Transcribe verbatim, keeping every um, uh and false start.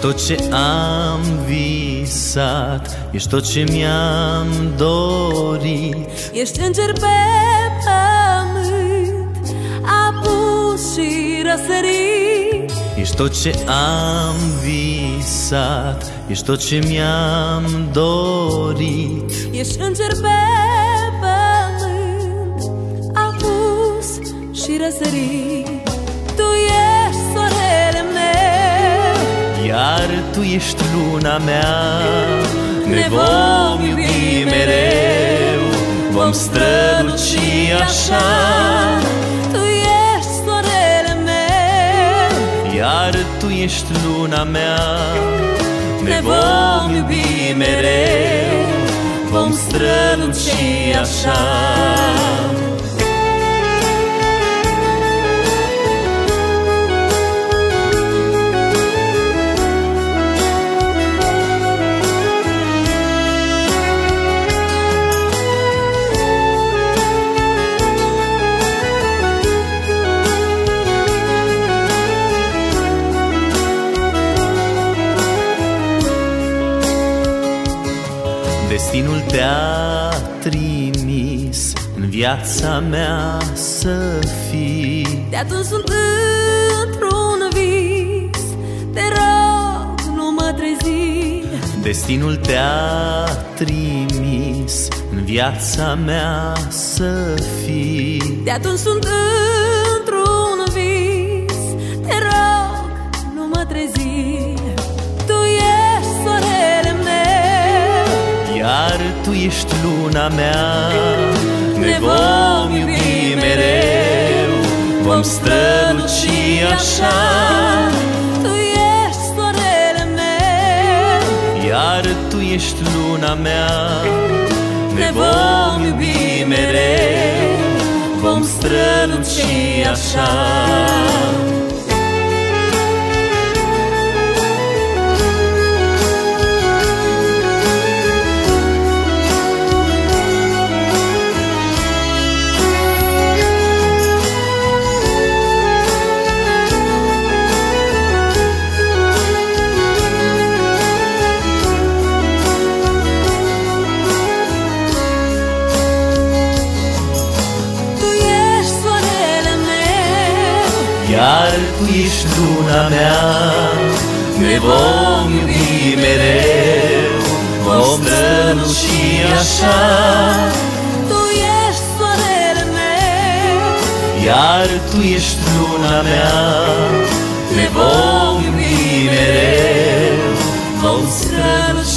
tot ce am visat, ești tot ce mi-am dorit. Ești înger pe pământ, apus și răsărit. Ești tot ce am visat, ești tot ce mi-am dorit. Ești înger pe pământ, apus și răsărit. Tu ești soarele meu, iar tu ești luna mea. Ne vom iubi mereu, vom străluci așa. tu ești soarele meu, Iar tu ești luna mea. Ne vom iubi mereu, vom străluci așa. Destinul te-a trimis în viața mea să fii. de atunci sunt într-un vis, te rog, nu mă trezi. Destinul te-a trimis în viața mea să fii. De atunci sunt într-un vis, te rog, nu mă trezi. Tu ești soarele meu, Iar tu ești luna mea. Ne vom iubi mereu, vom străluci așa. tu ești soarele meu, Iar tu ești luna mea. Ne vom iubi mereu, vom străluci așa. Iar tu ești luna mea. Ne vom iubi mereu, vom străluci așa. tu ești soarele meu, Iar tu ești luna mea. Ne vom iubi mereu, vom străluci